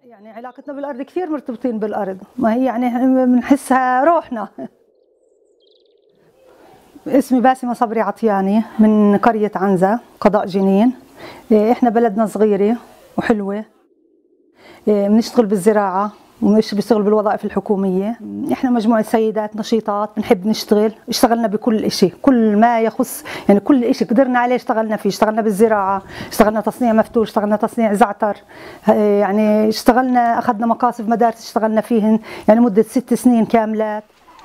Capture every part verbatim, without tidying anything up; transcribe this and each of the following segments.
يعني علاقتنا بالأرض كثير مرتبطين بالأرض، ما هي يعني بنحسها روحنا. اسمي باسمة صبري عطياني من قرية عنزة قضاء جنين. احنا بلدنا صغيرة وحلوة، بنشتغل بالزراعة وبنشتغل بالوظائف الحكومية. احنا مجموعة سيدات نشيطات بنحب نشتغل، اشتغلنا بكل اشي، كل ما يخص يعني كل اشي قدرنا عليه اشتغلنا فيه. اشتغلنا بالزراعة، اشتغلنا تصنيع مفتول، اشتغلنا تصنيع زعتر، يعني اشتغلنا اخذنا مقاصف مدارس اشتغلنا فيهن يعني مدة ست سنين كاملات.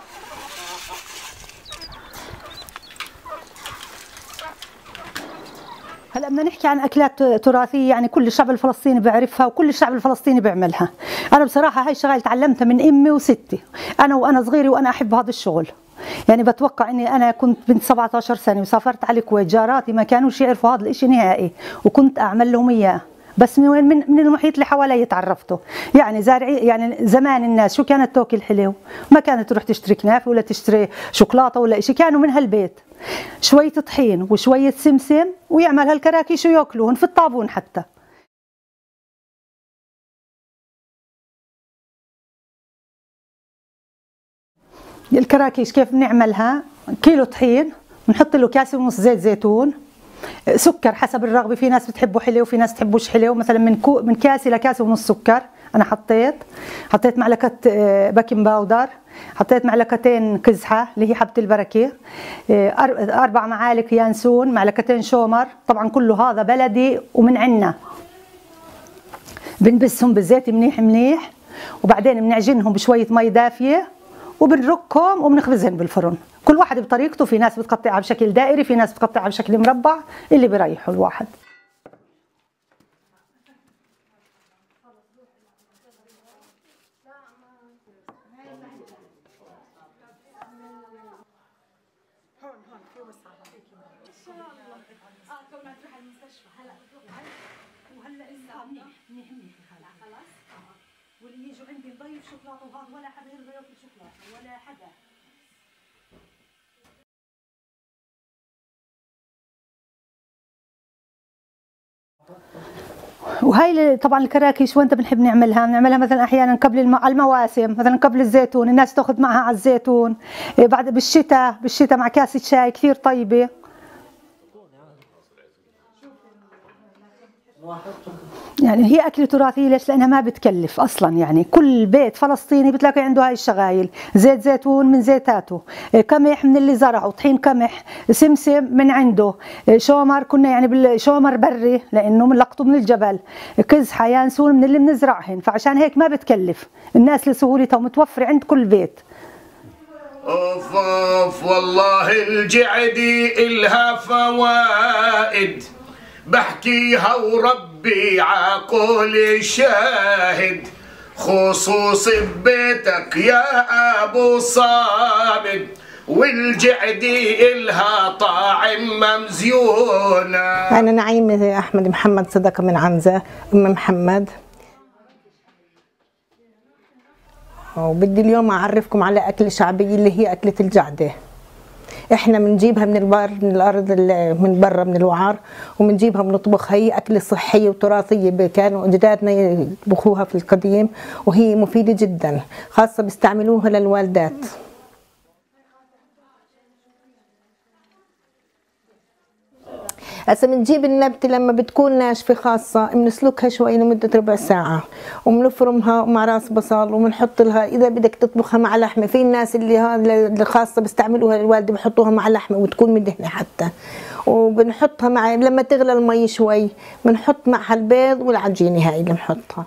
هلا بدنا نحكي عن اكلات تراثيه يعني كل الشعب الفلسطيني بيعرفها وكل الشعب الفلسطيني بيعملها. انا بصراحه هاي الشغله تعلمتها من امي وستي، انا وانا صغيره وانا احب هذا الشغل. يعني بتوقع اني انا كنت بنت سبعة عشر سنه وسافرت على الكويت، جاراتي ما كانوش يعرفوا هذا الشيء نهائي وكنت اعمل لهم اياه، بس من وين؟ من, من المحيط اللي حوالي تعرفته. يعني زارعي يعني زمان الناس شو كانت تاكل حلو؟ ما كانت تروح تشتري كنافه ولا تشتري شوكولاته ولا شيء، كانوا من هالبيت شويه طحين وشويه سمسم ويعمل هالكراكيش وياكلوهن في الطابون. حتى الكراكيش كيف بنعملها؟ كيلو طحين بنحط له كاسه ونص زيت زيتون، سكر حسب الرغبه، في ناس بتحبه حلو وفي ناس بتحبوش حلو، مثلا من كو من كاسه لكاسه ونص سكر. انا حطيت حطيت معلقه بيكنج باودر، حطيت معلقتين كزحه اللي هي حبه البركه، اربع معالق يانسون، معلقتين شومر، طبعا كله هذا بلدي ومن عنا. بنبسهم بالزيت منيح منيح وبعدين بنعجنهم بشويه مي دافيه وبنركهم وبنخبزهم بالفرن، كل واحد بطريقته. في ناس بتقطعها بشكل دائري، في ناس بتقطعها بشكل مربع، اللي بيريحه الواحد. واللي يجوا عندي نضيف شوكولاته وهذا ولا حدا يرضى ياكل شوكولاته ولا حدا. وهي طبعا الكراكيش وين بنحب نعملها؟ بنعملها مثلا احيانا قبل المواسم، مثلا قبل الزيتون، الناس تاخذ معها على الزيتون، بعد بالشتاء بالشتاء مع كاسه شاي كثير طيبه. يعني هي أكلة تراثية ليش؟ لأنها ما بتكلف أصلا. يعني كل بيت فلسطيني بتلاقي عنده هاي الشغايل، زيت زيتون من زيتاته، قمح من اللي زرعه، طحين قمح، سمسم من عنده، شومر كنا يعني بالشومر بري لأنه بنلقطه من الجبل، كزحة يانسون من اللي بنزرعهن، فعشان هيك ما بتكلف الناس لسهولتها ومتوفرة عند كل بيت. اوف اوف والله الجعدي إلها فوائد بحكيها وربي عقولي شاهد، خصوص ببيتك يا ابو صامد، والجعدي إلها طاعم ممزيونه. انا نعيمه احمد محمد صدقه من عنزه، ام محمد. وبدي اليوم اعرفكم على اكله شعبيه اللي هي اكله الجعده. احنا بنجيبها من البر من الارض من برا من الوعر وبنجيبها بنطبخها. هي اكله صحيه وتراثيه، كانوا اجدادنا يطبخوها في القديم وهي مفيده جدا، خاصه بيستعملوها للوالدات. هسه بنجيب النبته لما بتكون ناشفه خاصه بنسلقها شوي لمده ربع ساعه وبنفرمها مع راس بصل وبنحط لها اذا بدك تطبخها مع لحمه. في الناس اللي هذا الخاصه بيستعملوها الوالده بحطوها مع لحمه وتكون مدهنه حتى، وبنحطها مع لما تغلى المي شوي بنحط معها البيض والعجينه هاي اللي بنحطها.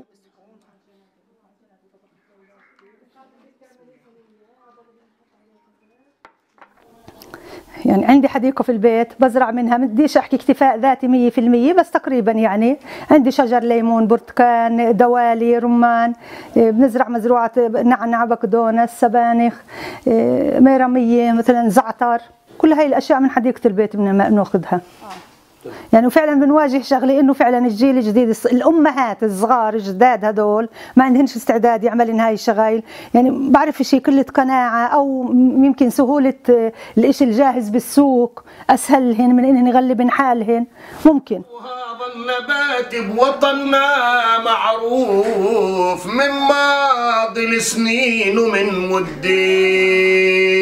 يعني عندي حديقة في البيت بزرع منها، ما بديش احكي اكتفاء ذاتي مية في المية بس تقريبا. يعني عندي شجر ليمون، برتقان، دوالي، رمان، بنزرع مزروعة نعناع، بقدونس، سبانخ، ميرمية، مثلا زعتر، كل هاي الاشياء من حديقة البيت بناخذها. يعني وفعلا بنواجه شغله انه فعلا الجيل الجديد الامهات الصغار الجداد هدول ما عندهنش استعداد يعملن هاي الشغايل. يعني بعرف شيء قله قناعه او يمكن سهوله الاشي الجاهز بالسوق اسهل لهن من انهن يغلبن حالهن، ممكن. وهذا النبات بوطننا معروف من ماضي السنين ومن مدين.